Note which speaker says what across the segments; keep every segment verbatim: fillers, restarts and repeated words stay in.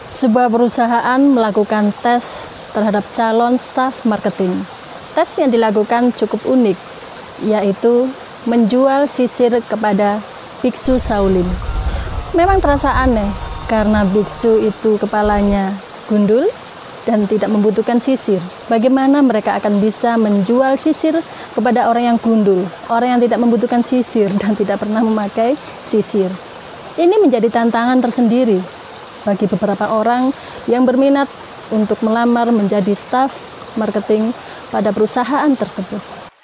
Speaker 1: Sebuah perusahaan melakukan tes terhadap calon staf marketing. Tes yang dilakukan cukup unik, yaitu menjual sisir kepada biksu Shaolin. Memang terasa aneh, karena biksu itu kepalanya gundul dan tidak membutuhkan sisir. Bagaimana mereka akan bisa menjual sisir kepada orang yang gundul, orang yang tidak membutuhkan sisir dan tidak pernah memakai sisir? Ini menjadi tantangan tersendiri bagi beberapa orang yang berminat untuk melamar menjadi staf marketing pada perusahaan tersebut.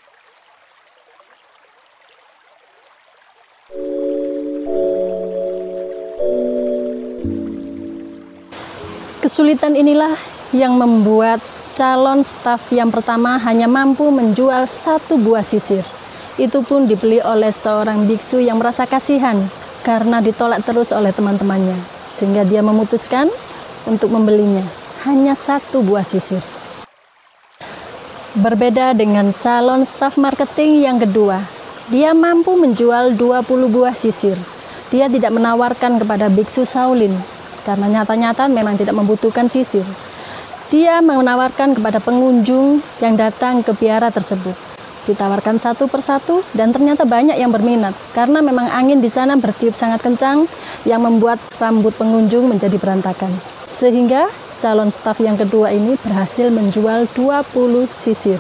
Speaker 1: Kesulitan inilah yang membuat calon staf yang pertama hanya mampu menjual satu buah sisir. Itu pun dibeli oleh seorang biksu yang merasa kasihan karena ditolak terus oleh teman-temannya, sehingga dia memutuskan untuk membelinya hanya satu buah sisir. Berbeda dengan calon staf marketing yang kedua, dia mampu menjual dua puluh buah sisir. Dia tidak menawarkan kepada biksu Shaolin karena nyata-nyata memang tidak membutuhkan sisir. Dia menawarkan kepada pengunjung yang datang ke biara tersebut. Ditawarkan satu persatu dan ternyata banyak yang berminat karena memang angin di sana bertiup sangat kencang yang membuat rambut pengunjung menjadi berantakan. Sehingga calon staf yang kedua ini berhasil menjual dua puluh sisir.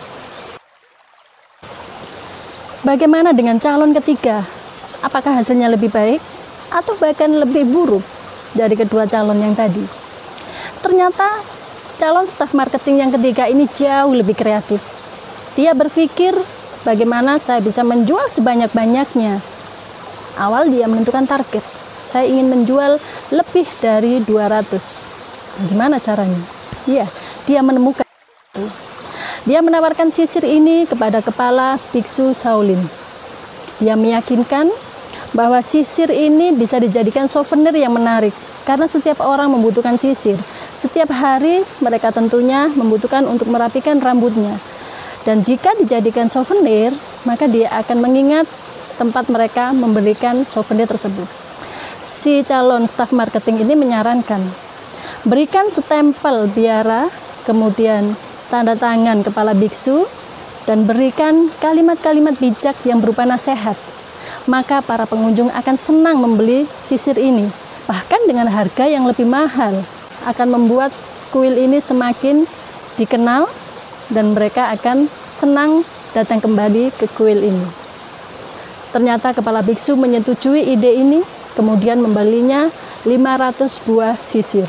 Speaker 1: Bagaimana dengan calon ketiga? Apakah hasilnya lebih baik atau bahkan lebih buruk dari kedua calon yang tadi? Ternyata calon staf marketing yang ketiga ini jauh lebih kreatif. Dia berpikir bagaimana saya bisa menjual sebanyak-banyaknya. Awal dia menentukan target. Saya ingin menjual lebih dari dua ratus. Bagaimana caranya? Iya, dia menemukan itu. Dia menawarkan sisir ini kepada kepala biksu Shaolin. Dia meyakinkan bahwa sisir ini bisa dijadikan souvenir yang menarik karena setiap orang membutuhkan sisir. Setiap hari mereka tentunya membutuhkan untuk merapikan rambutnya. Dan jika dijadikan souvenir, maka dia akan mengingat tempat mereka memberikan souvenir tersebut. Si calon staf marketing ini menyarankan, berikan stempel biara, kemudian tanda tangan kepala biksu, dan berikan kalimat-kalimat bijak yang berupa nasihat. Maka para pengunjung akan senang membeli sisir ini, bahkan dengan harga yang lebih mahal, akan membuat kuil ini semakin dikenal dan mereka akan senang datang kembali ke kuil ini. Ternyata kepala biksu menyetujui ide ini, kemudian membelinya lima ratus buah sisir.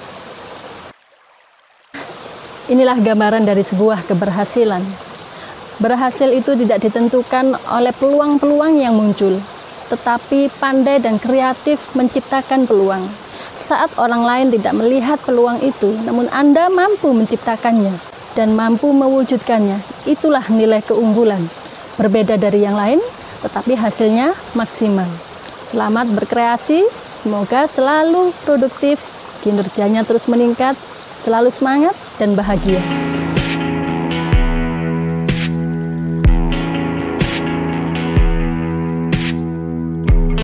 Speaker 1: Inilah gambaran dari sebuah keberhasilan. Berhasil itu tidak ditentukan oleh peluang-peluang yang muncul, tetapi pandai dan kreatif menciptakan peluang. Saat orang lain tidak melihat peluang itu, namun Anda mampu menciptakannya dan mampu mewujudkannya, itulah nilai keunggulan. Berbeda dari yang lain, tetapi hasilnya maksimal. Selamat berkreasi, semoga selalu produktif, kinerjanya terus meningkat, selalu semangat dan bahagia.